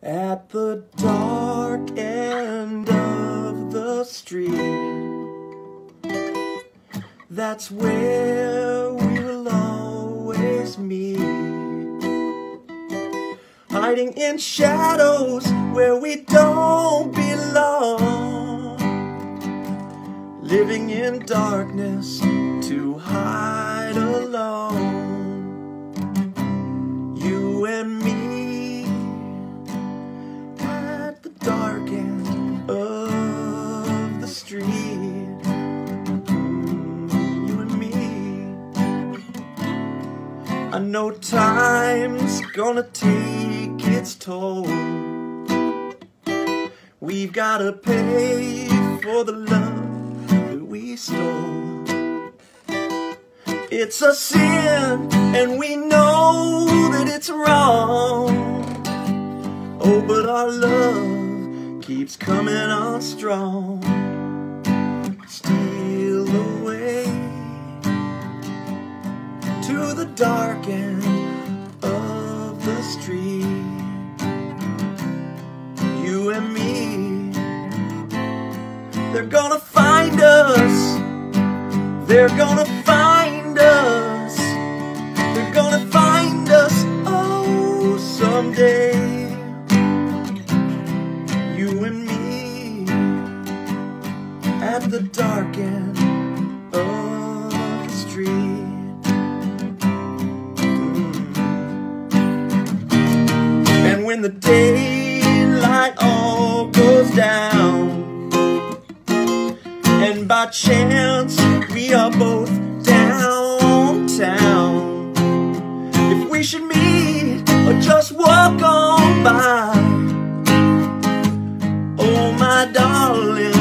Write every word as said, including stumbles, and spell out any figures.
At the dark end of the street, that's where we will always meet, hiding in shadows where we don't belong, living in darkness to hide alone. You and me at the dark end of the street. You and me. I know time's gonna take its toll. We've gotta pay for the love that we stole. It's a sin, and we know that it's wrong. Oh, but our love keeps coming on strong. Steal away to the dark end of the street. You and me, they're gonna find us. They're gonna find us. They're gonna find us, oh, someday. You and me at the dark end of the street. Mm. And when the daylight all goes down, and by chance we are both downtown, if we should meet or just walk on by, oh my darling,